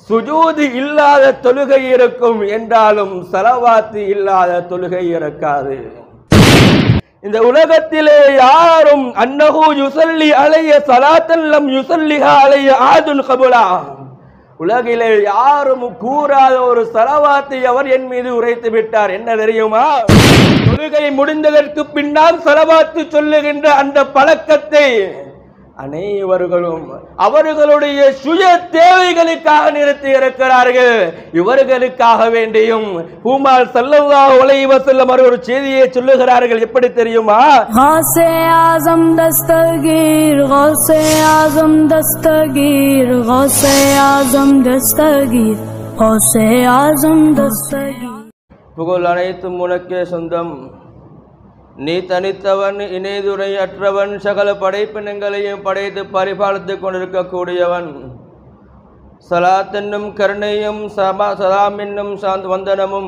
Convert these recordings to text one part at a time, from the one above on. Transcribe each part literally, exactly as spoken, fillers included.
சுஜூது இல்லாத தொழுகை இருக்கும் என்றாலும் ஸலவாத் இல்லாத தொழுகை இருக்காது. இந்த உலகத்திலே யாரும் அன்னஹு யுஸல்லி அலைய ஸலாத்தன் லம் யுஸல்லிஹா அலைய ஆதுன் கபுலா, உலகிலே யாரும் கூறாத ஒரு ஸலவாத்தை அவர் என் மீது உரைத்து விட்டார். என்ன தெரியுமா? தொழுகை முடிந்ததற்கு பின்னால் ஸலவாத்து சொல்லுகின்ற அந்த பழக்கத்தை அனைவர்களும் அவர்களுடைய சுய தேவைகளுக்காக நிறுத்தி இருக்கிறார்கள். இவர்களுக்காக வேண்டியும் பூமால் ஸல்லல்லாஹு அலைஹி வஸல்லம் ஒரு செய்தியை சொல்லுகிறார்கள். எப்படி தெரியுமா? கௌஸே ஆஸம் தஸ்தகீர், கௌஸே ஆஸம் தஸ்தகீர், கௌஸே ஆஸம் தஸ்தகீர், கௌஸே ஆஸம் தஸ்தகீர். புகழ் அனைத்தும் உனக்கே சொந்தம். நீ தனித்தவன், இணைதுரை அற்றவன், சகல படைப்பினங்களையும் படைத்து பரிபாலித்துக் கொண்டிருக்கக்கூடியவன். சலாத் என்னும் கருணையும் சலாம் என்னும் சாந்த் வந்தனமும்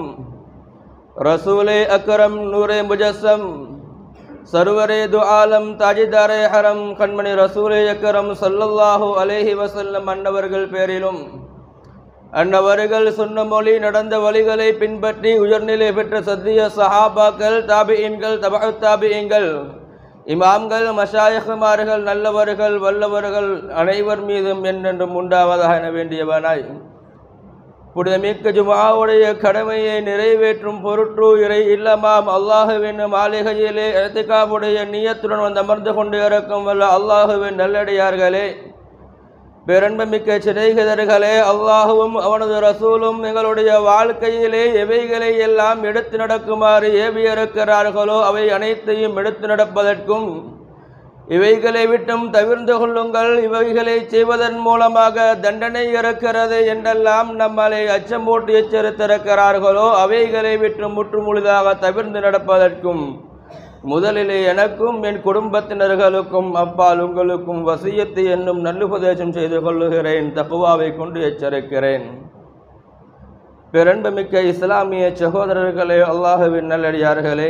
ரசூலே அக்ரம் நூரே முஜஸ்ஸம் சர்வரே து ஆலம் தாஜிதாரே ஹரம் கண்மணி ரசூலே அக்ரம் ஸல்லல்லாஹு அலைஹி வஸல்லம் அன்னவர்கள் பேரிலும் அன்னவர்கள் சொன்ன மொழி நடந்த வழிகளை பின்பற்றி உயர்நிலை பெற்ற சத்திய சஹாபாக்கள், தாபிஈன்கள், தபஉ தாபிஈன்கள், இமாம்கள், மஷாயிஹ்மார்கள், நல்லவர்கள், வல்லவர்கள் அனைவர் மீதும் என்றென்றும் உண்டாவதாக என வேண்டியவனாய் புனிதமிக்க ஜும்ஆவுடைய கடமையை நிறைவேற்றும் பொருட்டு இறை இல்லமாம் அல்லாஹுவின் மாளிகையிலே இஅ்திகாஃபுடைய நியத்துடன் வந்து அமர்ந்து கொண்டு இருக்கும் வல்ல அல்லாஹுவின் நல்லடியார்களே, பேரன்பமிக்க சிநேகிதர்களே, அல்லாஹுவும் அவனது ரசூலும் எங்களுடைய வாழ்க்கையிலே எவைகளை எல்லாம் எடுத்து நடக்குமாறு ஏவியிருக்கிறார்களோ அவை அனைத்தையும் எடுத்து நடப்பதற்கும், இவைகளை விட்டும் தவிர்ந்து கொள்ளுங்கள், இவைகளை செய்வதன் மூலமாக தண்டனை இருக்கிறது என்றெல்லாம் நம்மளை அச்சமூட்டி எச்சரித்திருக்கிறார்களோ அவைகளை விட்டு முற்றுமுழுதாக தவிர்ந்து நடப்பதற்கும் முதலிலே எனக்கும் என் குடும்பத்தினர்களுக்கும் அப்பால் உங்களுக்கும் வசியத்தை என்னும் நல்லுபதேசம் செய்து கொள்ளுகிறேன். தக்வாவை கொண்டு எச்சரிக்கிறேன். பேரன்புமிக்க இஸ்லாமிய சகோதரர்களே, அல்லாஹுவின் நல்லடியார்களே,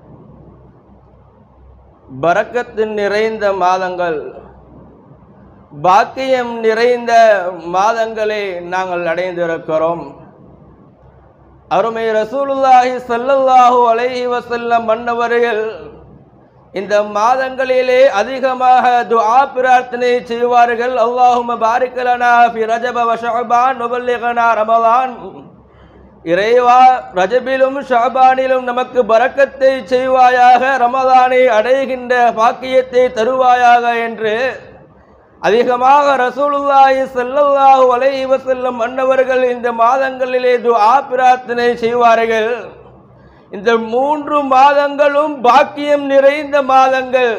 பரக்கத்தின் நிறைந்த மாதங்கள், பாக்கியம் நிறைந்த மாதங்களை நாங்கள் அடைந்திருக்கிறோம். அருமை ரசூலுல்லாஹி ஸல்லல்லாஹு அலைஹி வஸல்லம் மன்னவர்கள் இந்த மாதங்களிலே அதிகமாக துஆ பிரார்த்தனை செய்வார்கள். அல்லாஹும்ம பாரிக் லனா ஃபி ரஜப வ ஷஅபான் வபல்லிக்னா ரமலான், இறைவா ரஜபிலும் ஷஅபானிலும் நமக்கு பரக்கத்தை செய்வாயாக, ரமலானை அடைகின்ற பாக்கியத்தை தருவாயாக என்று அதிகமாக ரசூலுல்லாஹி ஸல்லல்லாஹு அலைஹி வஸல்லம் அன்னவர்கள் இந்த மாதங்களிலே துஆ பிரார்த்தனை செய்வார்கள். இந்த மூன்று மாதங்களும் பாக்கியம் நிறைந்த மாதங்கள்.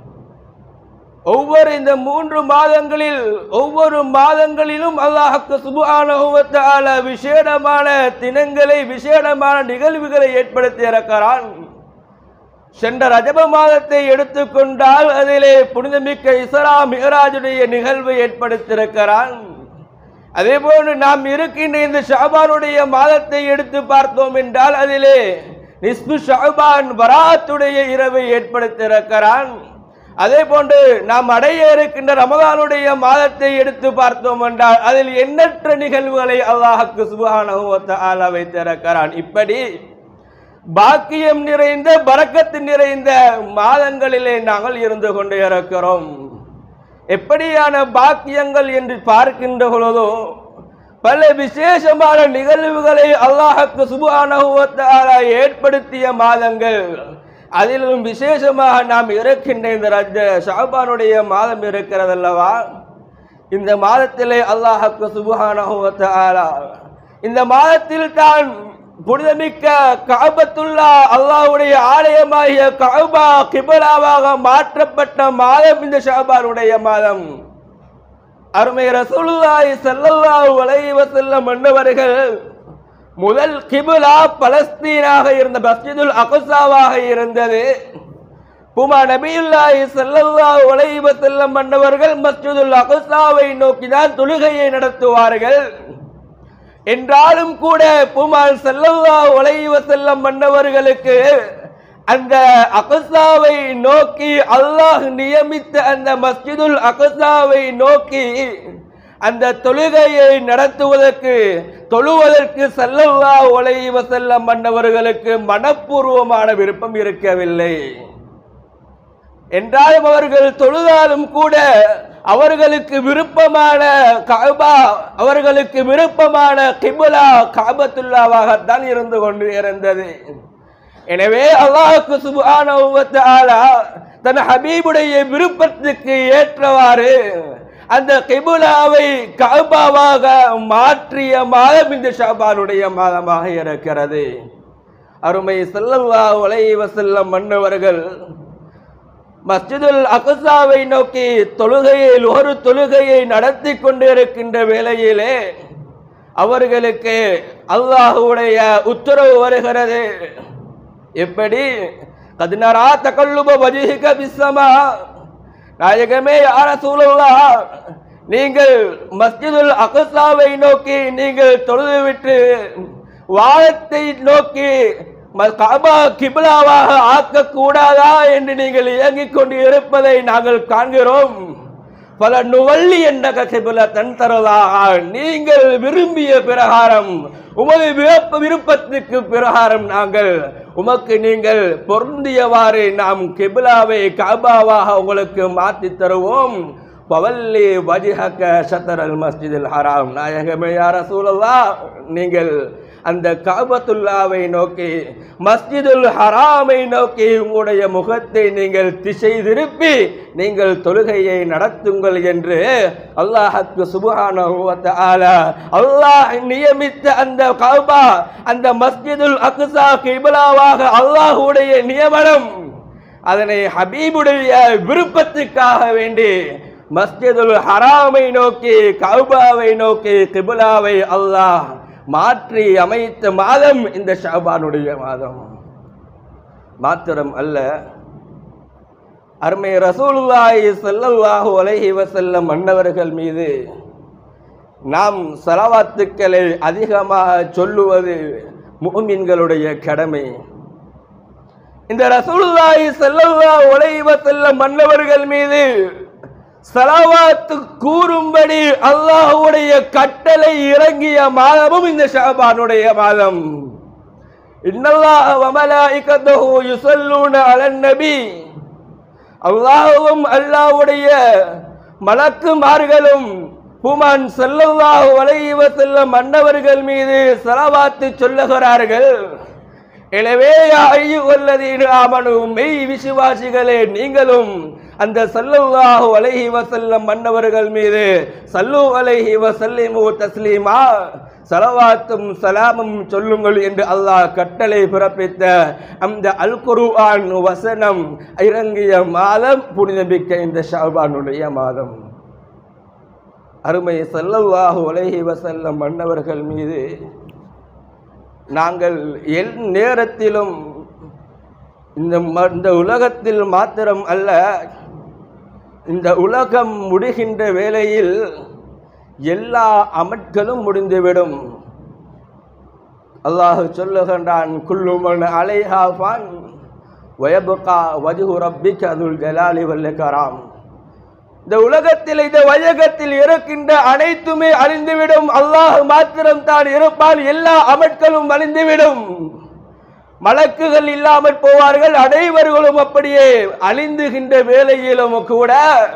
ஒவ்வொரு இந்த மூன்று மாதங்களில் ஒவ்வொரு மாதங்களிலும் அல்லாஹ் சுப்ஹானஹு வ தஆலா விசேடமான தினங்களை, விசேடமான நிகழ்வுகளை ஏற்படுத்தி இருக்கிறான். சென்ற ரஜப மாதத்தை எடுத்துக்கொண்டால் அதிலே புனிதமிக்க இஸ்ரா மிஅராஜுடைய நிகழ்வை ஏற்படுத்தியிருக்கிறான். அதே போன்று நாம் இருக்கின்ற இந்த ஷஅபானுடைய மாதத்தை எடுத்து பார்த்தோம் என்றால் அதிலே நிஸ்பு ஷஅபான் பராத்துடைய இரவை ஏற்படுத்தியிருக்கிறான். அதே போன்று நாம் அடைய இருக்கின்ற ரமலானுடைய மாதத்தை எடுத்து பார்த்தோம் என்றால் அதில் எண்ணற்ற நிகழ்வுகளை அல்லாஹ் சுப்ஹானஹு வ தஆலா வைத்திருக்கிறான். இப்படி பாக்கியம் நிறைந்த பரக்கத்து நிறைந்த மாதங்களிலே நாங்கள் இருந்து கொண்டு இருக்கிறோம். எப்படியான பாக்கியங்கள் என்று பார்க்கின்ற பொழுதோ பல விசேஷமான நிகழ்வுகளை அல்லாஹ் சுப்ஹானஹு வ தஆலா ஏற்படுத்திய மாதங்கள். அதிலும் விசேஷமாக நாம் இருக்கின்ற இந்த ரஜ ஷஅபானுடைய மாதம் இருக்கிறதல்லவா, இந்த மாதத்திலே அல்லாஹ் சுப்ஹானஹு வ தஆலா இந்த மாதத்தில் தான் புனிதமிக்க கஅபத்துல்லா அல்லாஹ்வுடைய ஆலயமாகிய கஅபா கிப்லாவாக மாற்றப்பட்ட மாதம் இந்த ஷஅபானுடைய மாதம். அருமை ரசூலுல்லாஹி ஸல்லல்லாஹு அலைஹி வஸல்லம் அன்னவர்கள் முதல் கிப்லா பலஸ்தீனாக இருந்த மஸ்ஜிதுல் அக்ஸாவாக இருந்தது. புமா நபியுல்லாஹி ஸல்லல்லாஹு அலைஹி வஸல்லம் அன்னவர்கள் மஸ்ஜிதுல் அக்ஸாவை நோக்கி தான் தொழுகையை நடத்துவார்கள். என்றாலும் கூட புமால் ஸல்லல்லாஹு அலைஹி வஸல்லம் மன்னவர்களுக்கு அந்த அக்ஸாவை நோக்கி அல்லாஹ் நியமித்த அந்த மஸ்ஜிதுல் அக்ஸாவை நோக்கி அந்த தொழுகையை நடத்துவதற்கு தொழுவதற்கு ஸல்லல்லாஹு அலைஹி வஸல்லம் மன்னவர்களுக்கு மனப்பூர்வமான விருப்பம் இருக்கவில்லை. என்றாலும் அவர்கள் தொழுதாலும் கூட அவர்களுக்கு விருப்பமான கஅபா, அவர்களுக்கு விருப்பமான கிப்லா கஅபத்துல்லாவாகத்தான் இருந்து கொண்டு இருந்தது. எனவே அல்லாஹ் சுப்ஹானஹு வ தஆலா தன் ஹபீபுடைய விருப்பத்துக்கு ஏற்றவாறு அந்த கிப்லாவை கஅபாவாக மாற்றிய மாதம் இந்த ஷஅபானுடைய மாதமாக இருக்கிறது. அருமை ஸல்லல்லாஹு அலைஹி வஸல்லம் மன்னவர்கள் மஸ்ஜிதுல் அக்ஸாவை நோக்கி தொழுகையை ஒரு தொழுகையை நடத்தி கொண்டிருக்கின்ற வேளையிலே அவர்களுக்கு அல்லாஹ்வுடைய உத்தரவு வருகிறது. எப்படி? கத் நரா தகல்லுப வஜ்ஹிக பிஸ்ஸமா, நாயகமே யா ரசூலுல்லாஹ், நீங்கள் மஸ்ஜிதுல் அக்ஸாவை நோக்கி நீங்கள் தொழுதுவிட்டு வானத்தை நோக்கி கஅபா கிப்லாவாக ஆக்கக்கூடாதா என்று நீங்கள் இயங்கிக் கொண்டு இருப்பதை நாங்கள் காண்கிறோம். பல நுவல்லி என்ற கிப்லத்தன் தரதாக, நீங்கள் விரும்பிய பிரகாரம் உமது விருப்பத்துக்கு பிரகாரம் நாங்கள் உமக்கு நீங்கள் பொருந்தியவாறு நாம் கிப்லாவை கஅபாவாக உங்களுக்கு மாற்றி தருவோம். பவல்லி வஜ்ஹக ஷத்ரல் மஸ்ஜிதுல் ஹராம், நாயகமே யா ரசூலல்லாஹ், நீங்கள் அந்த கஅபத்துல்லாவை நோக்கி மஸ்ஜிதுல் ஹராமை நோக்கி உங்களுடைய முகத்தை நீங்கள் திசை திருப்பி நீங்கள் தொழுகையை நடத்துங்கள் என்று அல்லாஹ் சுப்ஹானஹு வ தஆலா அல்லாஹ் நியமித்த அந்த கஅபா, அந்த மஸ்ஜிதுல் அக்ஸா கிப்லாவாக அல்லாஹ்வுடைய நியமனம், அதனை ஹபீபுடைய விருப்பத்துக்காக வேண்டி மஸ்ஜிதுல் ஹராமை நோக்கி கஅபாவை நோக்கி கிப்லாவை அல்லாஹ் மாற்றி அமைத்த மாதம் இந்த ஷஅபானுடைய மாதம். மாத்திரம் அல்ல, அருமை ரசூலுல்லாஹி ஸல்லல்லாஹு அலைஹி வஸல்லம் மன்னவர்கள் மீது நாம் ஸலவாத்துக்களை அதிகமாக சொல்லுவது முஃமின்களுடைய கடமை. இந்த ரசூலுல்லாஹி ஸல்லல்லாஹு அலைஹி வஸல்லம் மன்னவர்கள் மீது ஸலவாத்து கூறும்படி அல்லாஹ்வுடைய கட்டளை இறங்கிய மாதமும் இந்த ஷஅபானுடைய மாதம். இன்னல்லாஹ வ மலாயிகத்துஹு யுஸல்லூன அலன் நபி, அல்லாஹ்வும் அல்லாஹ்வுடைய மலக்குமார்களும் ஹுமான் ஸல்லல்லாஹு அலைஹி வஸல்லம் மன்னவர்கள் மீது ஸலவாத்து சொல்லுகிறார்கள். எனவே யா அய்யுஹல்லதீன ஆமனூ, மெய் விசுவாசிகளே, நீங்களும் அந்த ஸல்லல்லாஹு அலைஹி வஸல்லம் மன்னவர்கள் மீது ஸல்லு அலைஹி வஸல்லிமு தஸ்லீமா, ஸலவாத்தும் ஸலாமும் சொல்லுங்கள் என்று அல்லாஹ் கட்டளை பிறப்பித்த அந்த அல் குர்ஆன் வசனம் இறங்கிய மாதம் புனிதமிக்க இந்த ஷஅபானுடைய மாதம். அருமை ஸல்லல்லாஹு அலைஹி வஸல்லம் மன்னவர்கள் மீது நாங்கள் எல் நேரத்திலும் இந்த இந்த உலகத்தில் மாத்திரம் அல்ல, இந்த உலகம் முடிகின்ற வேளையில் எல்லா அமட்களும் முடிந்துவிடும். அல்லாஹ் சொல்லுகின்றான், குல்லு மன் அலைஹா ஃபான் வயப்கா வஜ்ஹு ரப்பிக துல் ஜலாலி வல் இக்ராம். இந்த உலகத்தில் இந்த வையகத்தில் இருக்கின்ற அனைத்துமே அழிந்துவிடும், அல்லாஹ் மாத்திரம் தான் இருப்பான். எல்லா அமட்களும் அழிந்துவிடும், மலக்குகள் இல்லாமல் போவார்கள், அனைவர்களும் அப்படியே அழிந்துகின்ற வேளையிலும் கூட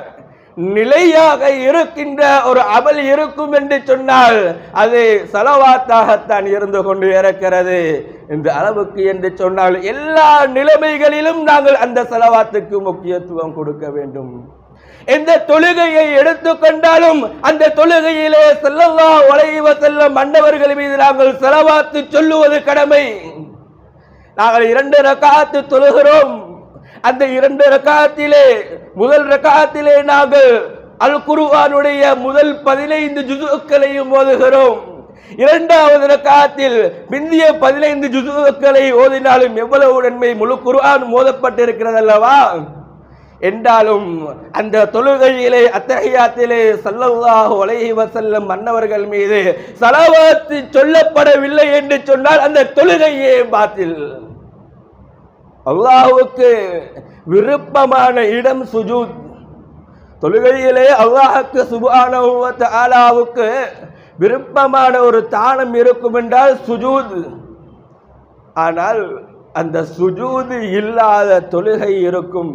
நிலையாக இருக்கின்ற ஒரு அமல் இருக்கும் என்று சொன்னால் அது ஸலவாத்தாகத்தான் இருந்து கொண்டு இருக்கிறது. இந்த அளவுக்கு என்று சொன்னால் எல்லா நிலைமைகளிலும் நாங்கள் அந்த ஸலவாத்துக்கு முக்கியத்துவம் கொடுக்க வேண்டும். எந்த தொழுகையை எடுத்துக்கொண்டாலும் அந்த தொழுகையிலே ஸல்லல்லாஹு அலைஹி வஸல்லம் மன்னவர்கள் மீது நாங்கள் ஸலவாத்து சொல்லுவது கடமை. நாங்கள் இரண்டு ரக்காத்து தொழுகிறோம். அந்த இரண்டு ரக்காத்திலே முதல் ரக்காத்திலே நாங்கள் அல் குர்ஆனுடைய முதல் பதினைந்து ஜுசுக்களையும் ஓதுகிறோம். இரண்டாவது ரக்காத்தில் பிந்திய பதினைந்து ஜுசுக்களை ஓதினாலும் எவ்வளவு நன்மை, முழு குர்ஆன் ஓதப்பட்டிருக்கிறது அல்லவா? என்றாலும் அந்த தொழுகையிலே அத்தஹியாத்திலே ஸல்லல்லாஹு அலைஹி வஸல்லம் மன்னவர்கள் மீது ஸலவாத் சொல்லப்படவில்லை என்று சொன்னால் அந்த தொழுகையே பாத்தில். அல்லாஹ்வுக்கு விருப்பமான இடம் சுஜூத். தொழுகையிலே அல்லாஹ்வுக்கு சுப்ஹானஹு வ தஆலாவுக்கு விருப்பமான ஒரு தானம் இருக்கும் என்றால் சுஜூத். ஆனால் அந்த சுஜூது இல்லாத தொழுகை இருக்கும்.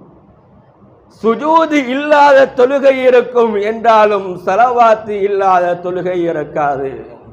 சுஜூது இல்லாத தொழுகை இருக்கும் என்றாலும் ஸலவாத்து இல்லாத தொழுகை இருக்காது.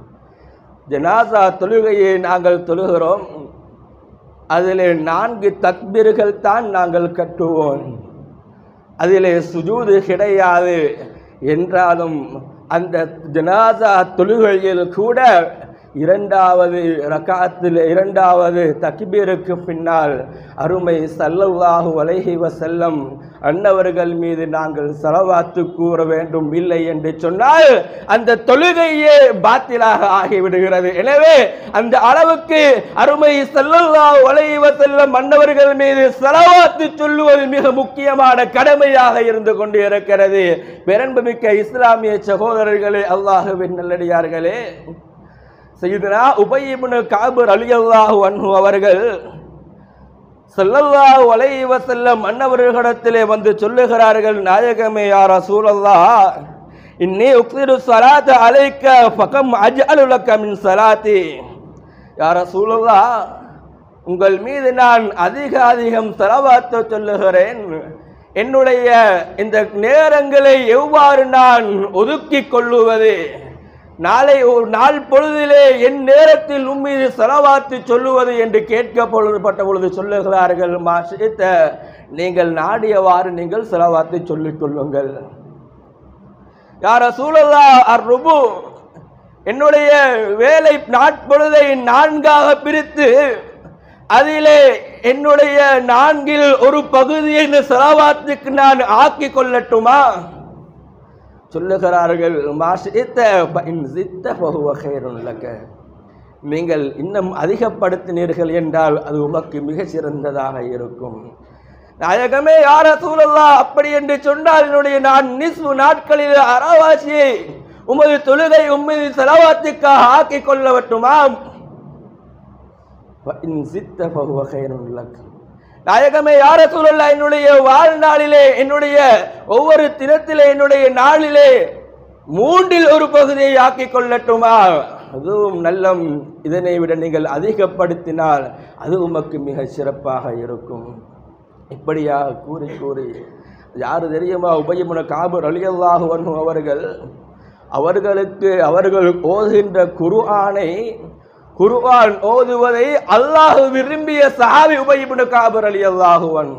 ஜனாசா தொழுகையை நாங்கள் தொழுகிறோம், அதிலே நான்கு தக்பீர்கள் தான் நாங்கள் கட்டுவோம், அதிலே சுஜூது கிடையாது என்றாலும் அந்த ஜனாசா தொழுகையில் கூட இரண்டாவது ரகாத்தில் இரண்டாவது தக்பீருக்கு பின்னால் அருமை ஸல்லல்லாஹு அலைஹி வஸல்லம் அன்னவர்கள் மீது நாங்கள் ஸலவாத்து கூற வேண்டும். இல்லை என்று சொன்னால் அந்த தொழுகையே பாத்திலாக ஆகிவிடுகிறது. எனவே அந்த அளவுக்கு அருமை ஸல்லல்லாஹு அலைஹி வஸல்லம் அன்னவர்கள் மீது ஸலவாத்து சொல்லுவது மிக முக்கியமான கடமையாக இருந்து கொண்டு இருக்கிறது. பெரும்பமிக்க இஸ்லாமிய சகோதரர்களே, அல்லாஹ்வின் நல்லடியார்களே, சய்யிதுனா உபய் இப்னு கஅப் ரலியல்லாஹு அன்ஹு அவர்கள் ஸல்லல்லாஹு அலைஹி வஸல்லம் அன்னவர்களிடத்திலே வந்து சொல்லுகிறார்கள், நாயகமே யா ரசூலல்லாஹ், இன்னி உக்ஸிரு ஸலாத அலைக்க ஃபகம் அஜ்அலு லக மின் ஸலாத்தி. யா ரசூலல்லாஹ், உங்கள் மீது நான் அதிக அதிகம் ஸலவாத்து சொல்லுகிறேன். என்னுடைய இந்த நேரங்களை எவ்வாறு நான் ஒதுக்கிக் கொள்ளுவது? நாளை ஒரு நாள் பொழுதிலே என் நேரத்தில் உம்மீது ஸலவாத்து சொல்லுவது என்று கேட்கப்பட்ட பொழுது சொல்லுகிறார்கள், மாஷித்த, நீங்கள் நாடியவாறு நீங்கள் ஸலவாத்தை சொல்லிக் கொள்ளுங்கள். யா ரசூலல்லாஹ், அர்ருபு, என்னுடைய வேலை நாட்பொழுதை நான்காக பிரித்து அதிலே என்னுடைய நான்கில் ஒரு பகுதியை இந்த ஸலவாத்துக்கு நான் ஆக்கி கொள்ளட்டுமா? சொல்லுகிறார்கள், மாஷித்த ஃபஇன் ஸித்த ஃபஹுவ கைருன் லக. நீங்கள் இன்னும் அதிகப்படுத்தினீர்கள் என்றால் அது உமக்கு மிக சிறந்ததாக இருக்கும். நாயகமே யா ரசூலல்லாஹ், அப்படி என்று சொன்னால் என்னுடைய நான் நிஸ்ஃபு நாட்களில் அரைவாசியை உமது தொழுகை உம்மது ஸலவாத்துக்காக ஆக்கி கொள்ளவட்டுமா? ஃபஇன் ஸித்த ஃபஹுவ கைருன் லக. நாயகமே யா ரசூலல்லாஹ், என்னுடைய வாழ்நாளிலே என்னுடைய ஒவ்வொரு தினத்திலே என்னுடைய நாளிலே மூன்றில் ஒரு பகுதியை ஆக்கிக் கொள்ளட்டுமா? அதுவும் நல்லம். இதனை விட நீங்கள் அதிகப்படுத்தினால் அது உமக்கு மிக சிறப்பாக இருக்கும். இப்படியாக கூறி கூறி யாரு தெரியுமா? உபய் இப்னு கஅப் ரலியல்லாஹு அன்ஹு அவர்கள் அவர்களுக்கு அவர்கள் ஓதுகின்ற குர்ஆனை குர்ஆன் ஓதுவதை அல்லாஹ் விரும்பிய சஹாபி உபய் இப்னு கஅப் ரலியல்லாஹு அன்ஹு.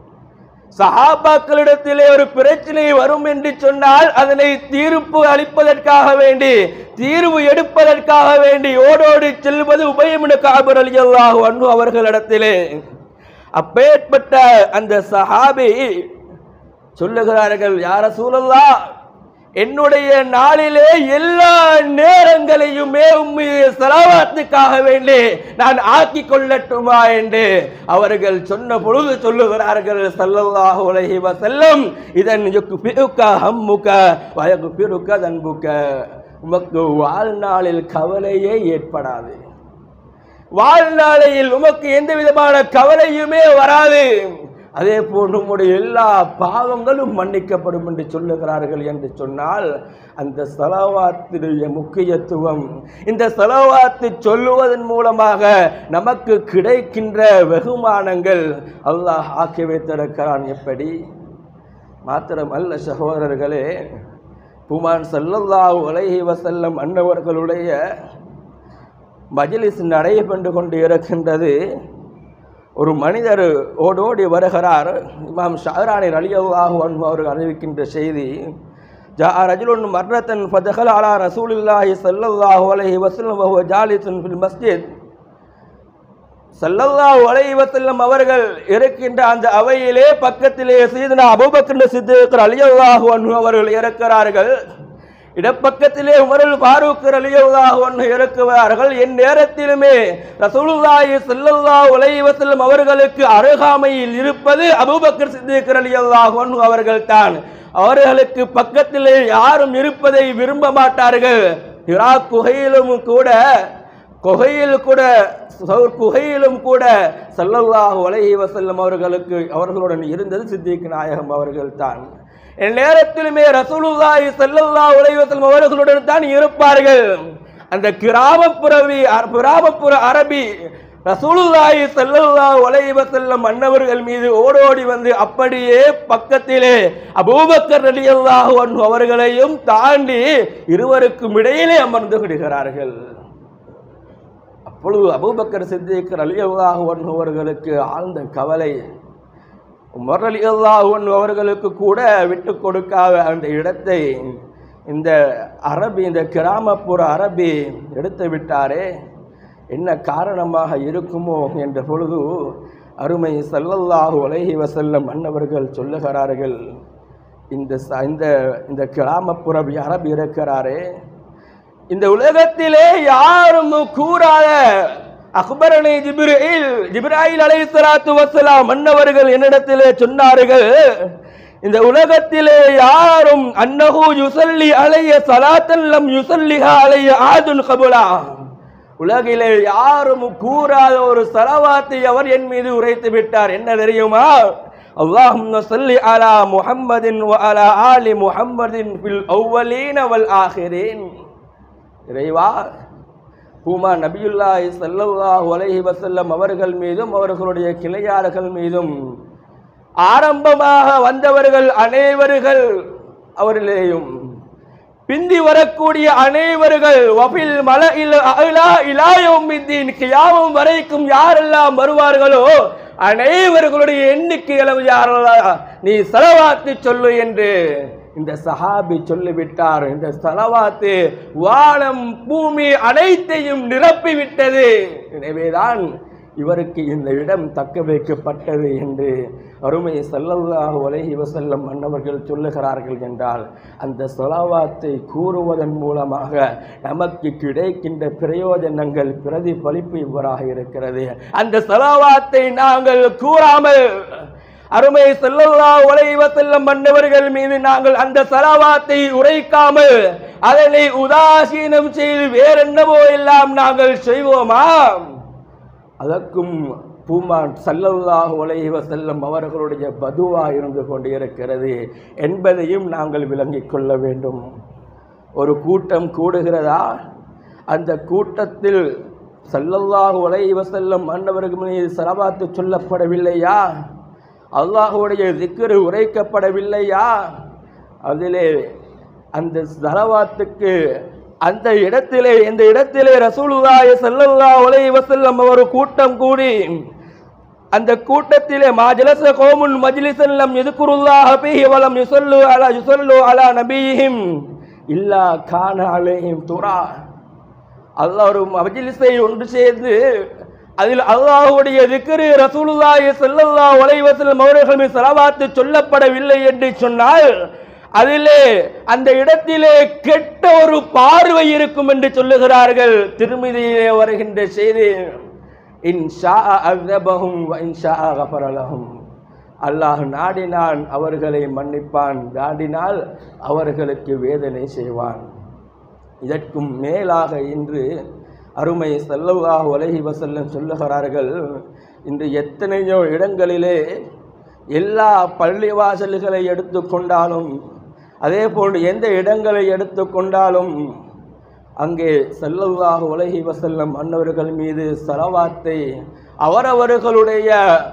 சஹாபாக்களிடத்திலே ஒரு பிரச்சனை வரும் என்று சொன்னால் அதனை தீர்ப்பு அளிப்பதற்காக வேண்டி தீர்வு எடுப்பதற்காக வேண்டி ஓடோடி செல்வது உபய் இப்னு கஅப் ரலியல்லாஹு அன்ஹு அவர்களிடத்திலே. அப்பேற்பட்ட அந்த சஹாபி சொல்லுகிறார்கள், யா ரசூலல்லாஹ், என்னுடைய நாளிலே எல்லா நேரங்களையுமே உம்முடைய ஸலவாத்துக்காக வேண்டி நான் ஆக்கி கொள்ளட்டுமா என்று அவர்கள் சொன்ன பொழுது சொல்லுகிறார்கள், ஸல்லல்லாஹு அலைஹி வஸல்லம், இதன் யுக்ஃபிஉக ஹம்முக வ யக்ஃபிருக தன்புக. உமக்கு வாழ்நாளில் கவலையே ஏற்படாது, வாழ்நாளையில் உமக்கு எந்த விதமான கவலையுமே வராது, அதே போன்று உம்முடைய எல்லா பாவங்களும் மன்னிக்கப்படும் என்று சொல்லுகிறார்கள். என்று சொன்னால் அந்த ஸலவாத்துடைய முக்கியத்துவம், இந்த ஸலவாத்து சொல்லுவதன் மூலமாக நமக்கு கிடைக்கின்ற வெகுமானங்கள் அல்லாஹ் ஆக்கி வைத்திருக்கிறான். எப்படி? மாத்திரமல்ல சகோதரர்களே, புமான் ஸல்லல்லாஹு அலைஹி வஸல்லம் அன்னவர்களுடைய மஜ்லிஸ் நடைபெற்று கொண்டு இருக்கின்றது. ஒரு மனிதர் ஓடோடி வருகிறார். இமாம் ஷஅரானி ரலியல்லாஹு அன்ஹு அவர்கள் அறிவிக்கின்ற செய்தி, ஜாஅ ரஜுலுன் மர்ரத்தன் ஃபதகல அலா ரசூலில்லாஹி ஸல்லல்லாஹு அலைஹி வஸல்லம் வஹுவ ஜாலிசுன் ஃபில் மஸ்ஜித். ஸல்லல்லாஹு அலைஹி வஸல்லம் அவர்கள் இருக்கின்ற அந்த அவையிலே பக்கத்திலே சய்யிதுனா அபூபக்கர் சித்தீக் ரலியல்லாஹு அன்ஹு அவர்கள் இருக்கிறார்கள். இடப்பக்கத்திலே உமருல் ஃபாரூக் ரலியல்லாஹு அன்ஹு இருக்கிறார்கள். என் நேரத்திலுமே ரசூலுல்லாஹி ஸல்லல்லாஹு அலைஹி வஸல்லம் அவர்களுக்கு அருகாமையில் இருப்பது அபூபக்கர் சித்தீக் ரலியல்லாஹு அன்ஹு அவர்கள் தான். அவர்களுக்கு பக்கத்திலே யாரும் இருப்பதை விரும்ப மாட்டார்கள். ஹிரா குகையிலும் கூட குகையில் கூட குகையிலும் கூட ஸல்லல்லாஹு அலைஹி வஸல்லம் அவர்களுக்கு அவர்களுடன் இருந்தது சித்திக் நாயகம் அவர்கள் தான். நேரத்திலுமே ரசூலுல்லாஹி ஸல்லல்லாஹு அலைஹி வஸல்லம் அவர்களுடன் தான் இருப்பார்கள். அந்த கிராமப்புறவி கிராமப்புற அரபி ரசூலுல்லாஹி ஸல்லல்லாஹு அலைஹி வஸல்லம் அன்னவர்கள் மீது ஓடோடி வந்து அப்படியே பக்கத்திலே அபூபக்கர் ரலியல்லாஹு அன்ஹு அவர்களையும் தாண்டி இருவருக்கும் இடையிலே அமர்ந்து விடுகிறார்கள். அப்பொழுது அபூபக்கர் சித்திக் ரலியல்லாஹு அன்ஹு அவர்களுக்கு ஆழ்ந்த கவலை. உமர் ரலியல்லாஹு அன்ஹு அவர்களுக்கு கூட விட்டு கொடுக்காத அந்த இடத்தை இந்த அரபி இந்த கிராமப்புற அரபி எடுத்து விட்டாரே, என்ன காரணமாக இருக்குமோ என்ற பொழுது அருமை ஸல்லல்லாஹு அலைஹி வஸல்லம் அன்னவர்கள் சொல்லுகிறார்கள், இந்த இந்த இந்த கிராமப்புற அரபி இருக்கிறாரே, இந்த உலகத்திலே யாரும் கூறாத அக்பரனி ஜிப்ரீல் ஜிப்ராயில் அலைஹிஸ்ஸலாத்து வஸ்ஸலாம் அன்னவர்கள் என்னிடத்திலே சொன்னார்கள், இந்த உலகத்திலே யாரும் அன்னஹு யுஸல்லி அலைய ஸலாத்தன் லம் யுஸல்லிஹா அலைய ஆதுன் கபுலா, உலகிலே யாரும் கூறாத ஒரு ஸலவாத்தை அவர் என் மீது உரைத்து விட்டார். என்ன தெரியுமா? அல்லாஹும்ம ஸல்லி அலா முஹம்மதின் வ அலா ஆலி முஹம்மதின் ஃபில் அவ்வலீன வல் ஆகிரீன். இறைவா, பூமா நபியுல்லாஹி ஸல்லல்லாஹு அலைஹி வஸல்லம் அவர்கள் மீதும் அவர்களுடைய கிளையார்கள் மீதும் ஆரம்பமாக வந்தவர்கள் அனைவர்கள் அவர்களையும் பிந்தி வரக்கூடிய அனைவர்கள் வபில் மலஇல் அலா இலா யௌமித்தீன் கியாமம் வரைக்கும் யாரெல்லாம் வருவார்களோ அனைவர்களுடைய எண்ணிக்கை அளவு யாரெல்லாம் நீ ஸலவாத்து சொல்லு என்று இந்த சஹாபி சொல்லிவிட்டார். இந்த ஸலவாத்து வானம் பூமி அனைத்தையும் நிரப்பிவிட்டது. எனவேதான் இவருக்கு இந்த இடம் தக்க வைக்கப்பட்டது என்று அருமை ஸல்லல்லாஹு அலைஹி வஸல்லம் அன்னவர்கள் சொல்லுகிறார்கள் என்றால், அந்த ஸலவாத்தை கூறுவதன் மூலமாக நமக்கு கிடைக்கின்ற பிரயோஜனங்கள் பிரதிபலிப்பு இவ்வாறாக இருக்கிறது. அந்த ஸலவாத்தை நாங்கள் கூறாமல் அருமை ஸல்லல்லாஹு அலைஹி வஸல்லம் அன்னவர்கள் மீது நாங்கள் அந்த ஸலவாத்தை உரைக்காமல் அதனை உதாசீனம் செய்து வேறென்னவோ எல்லாம் நாங்கள் செய்வோமா? அதற்கும் பூமான் ஸல்லல்லாஹு அலைஹி வஸல்லம் அவர்களுடைய பதுவா இருந்து கொண்டிருக்கிறது என்பதையும் நாங்கள் விளங்கிக் கொள்ள வேண்டும். ஒரு கூட்டம் கூடுகிறதா, அந்த கூட்டத்தில் ஸல்லல்லாஹு அலைஹி வஸல்லம் அன்னவர்கள் மீது ஸலவாத்து சொல்லப்படவில்லையா? அல்லாஹ்வுடைய ஸிக்ர் உரைக்கப்படவில்லையா? அதிலே அந்த ஸலவாத்துக்கு அந்த இடத்திலே இந்த இடத்திலே ரசூலுல்லாஹி ஸல்லல்லாஹு அலைஹி வஸல்லம் ஒரு கூட்டம் கூடி அந்த கூட்டத்திலே மாஜலஸ கௌமுன் மஜ்லிஸன் லம் யذ்குருல்லாஹ ஃபீஹி வ லம் யுஸல்லு அலா யுஸல்லு அலா நபியிஹிம் இல்லா கான அலைஹிம் துரா. அல்லாஹ் ஒரு மஜ்லிஸை ஒன்று சேர்ந்து அதில் அல்லாஹ்வுடைய ஸிக்ர் ரசூலுல்லாஹி ஸல்லல்லாஹு அலைஹி வஸல்லம் அவர்கள் மீது ஸலவாத்து சொல்லப்படவில்லை என்று சொன்னால் அதிலே அந்த இடத்திலே கெட்ட ஒரு பார்வை இருக்கும் என்று சொல்லுகிறார்கள். திருமிதியிலே வருகின்ற செய்தி, இன்ஷா அஸபஹும் வ இன்ஷா கஃபர லஹும், அல்லாஹ் நாடினான் அவர்களை மன்னிப்பான், நாடினால் அவர்களுக்கு வேதனை செய்வான். இதற்கும் மேலாக இன்று அருமை ஸல்லல்லாஹு அலைஹி வஸல்லம் சொல்லுகிறார்கள், இன்று எத்தனையோ இடங்களிலே எல்லா பள்ளிவாசல்களை எடுத்துக்கொண்டாலும் அதே போன்று எந்த இடங்களை எடுத்துக்கொண்டாலும் அங்கே ஸல்லல்லாஹு அலைஹி வஸல்லம் அன்னவர்கள் மீது ஸலவாத்தை அவரவர்களுடைய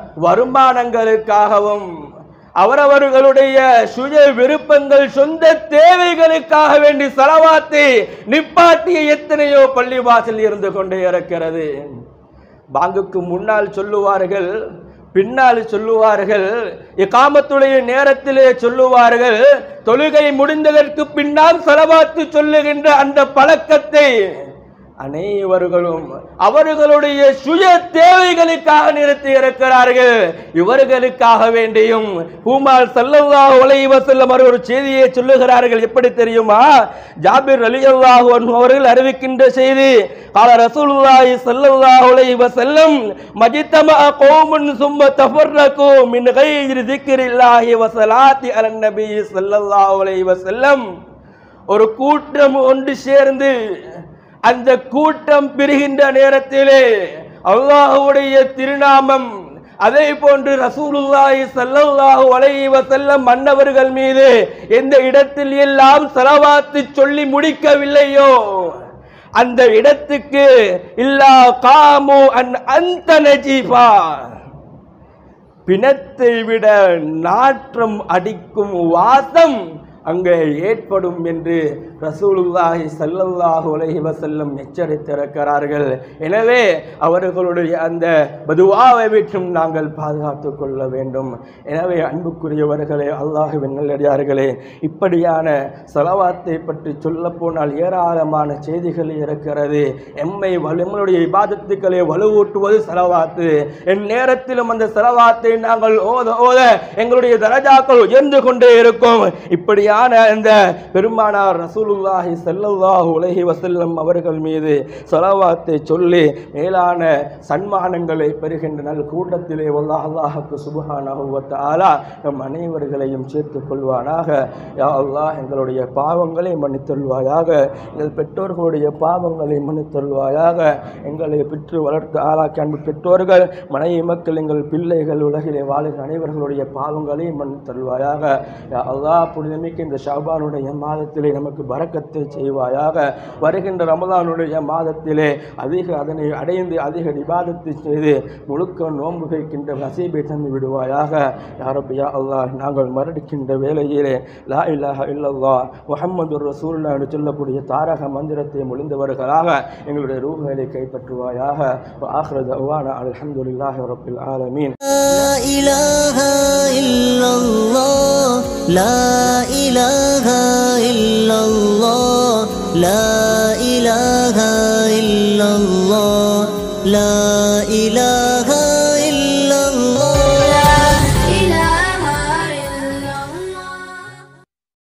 வருமானங்களுக்காகவும் அவரவர்களுடைய சுய விருப்பங்கள் சொந்த தேவைகளுக்காக வேண்டி ஸலவாத்தை நிப்பாட்டிய எத்தனையோ பள்ளிவாசல் இருந்து கொண்டே இருக்கிறது. பாங்குக்கு முன்னால் சொல்லுவார்கள், பின்னால் சொல்லுவார்கள், இகாமத்துடைய நேரத்திலே சொல்லுவார்கள், தொழுகை முடிந்ததற்கு பின்னால் ஸலவாத்து சொல்லுகின்ற அந்த பழக்கத்தை அனைவர்களும் அவர்களுடைய சுய தேவைகளுக்காக நிறுத்தி இருக்கிறார்கள். இவர்களுக்காக வேண்டியும் பூமால் ஸல்லல்லாஹு அலைஹி வஸல்லம் ஒரு செய்தியை சொல்லுகிறார்கள். எப்படி தெரியுமா? ஜாபிர் ரலியல்லாஹு அன்ஹு அவர்கள் அறிவிக்கின்ற செய்தி, قال رسول الله صلى الله عليه وسلم مجتمع قوم ثم تفرقوا من غير ذكر الله وصلاة على النبي صلى الله عليه وسلم. ஒரு கூட்டம் ஒன்று சேர்ந்து அந்த கூட்டம் பிரிகின்ற நேரத்திலே அல்லாஹ்வுடைய திருநாமம் அதே போன்று ரசூலுல்லாஹி ஸல்லல்லாஹு அலைஹி வஸல்லம் மன்னவர்கள் மீது எந்த இடத்தில் எல்லாம் ஸலவாத்து சொல்லி முடிக்கவில்லையோ அந்த இடத்துக்கு இல்லா காமு அன் அந்த நஜீஃபா பிணத்தை விட நாற்றம் அடிக்கும் வாசம் அங்கே ஏற்படும் என்று ரசூலுல்லாஹி ஸல்லல்லாஹு அலைஹி வஸல்லம் எச்சரித்திருக்கிறார்கள். எனவே அவர்களுடைய அந்த பதுவாவை விட்டும் நாங்கள் பாதுகாத்துக் கொள்ள வேண்டும். எனவே அன்புக்குரியவர்களே, அல்லாஹ்வின் நல்லடியார்களே, இப்படியான ஸலவாத்தை பற்றி சொல்ல போனால் ஏராளமான செய்திகள் இருக்கிறது. எம்மை நம்மளுடைய இபாதத்துக்களை வலுவூட்டுவது ஸலவாத்து. என் நேரத்திலும் அந்த ஸலவாத்தை நாங்கள் ஓத ஓத எங்களுடைய தரஜாக்கள் உயர்ந்து கொண்டே இருக்கும். இப்படியான இந்த பெருமானார் ரசூலுல்லாஹி ஸல்லல்லாஹு அலைஹி வஸல்லம் அவர்கள் மீது ஸலவாத்தை சொல்லி மேலான சன்மானங்களை பெறுகின்ற நல் கூட்டத்திலே வல்லாஹ் அல்லாஹ்வுக்கு சுப்ஹானஹு வ தஆலா நம் அனைவர்களையும் சேர்த்துக் கொள்வானாக. யா அல்லாஹ், எங்களுடைய பாவங்களை மன்னித்தருள்வாயாக. எங்கள் பெற்றோர்களுடைய பாவங்களை மன்னித்தருள்வாயாக. எங்களை பெற்று வளர்த்து ஆளாக்கி அன்பு பெற்றோர்கள், மனைவி மக்கள், எங்கள் பிள்ளைகள், உலகிலே வாழுகிற அனைவர்களுடைய பாவங்களை மன்னித்தருள்வாயாக. யா அல்லாஹ், புனிதமிக்க இந்த ஷஅபானுடைய மாதத்திலே நமக்கு பரக்கத்தை செய்வாயாக. வருகின்ற ரமலானுடைய மாதத்திலே அதிக அதனை அடைந்து அதிக இபாதத்தை செய்து முழுக்க நோன்பு வைக்கின்ற நசீபை தந்து விடுவாயாக. யா ரப்பி யா அல்லாஹ், நாங்கள் மரணிக்கின்ற வேளையிலே லா இலாஹ இல்லல்லாஹ் முஹம்மதுர் ரசூலுல்லாஹ் என்று சொல்லக்கூடிய தாரக மந்திரத்தை மொழிந்தவர்களாக எங்களுடைய ரூஹ்களை கைப்பற்றுவாயாக. ஆகிரு தஅவானா அல்ஹம்துலில்லாஹி ரப்பில் ஆலமீன். லா இலாஹ இல்லல்லாஹ் லா இலாஹ இல்லல்லாஹ் லா இலாஹ இல்லல்லாஹ் லா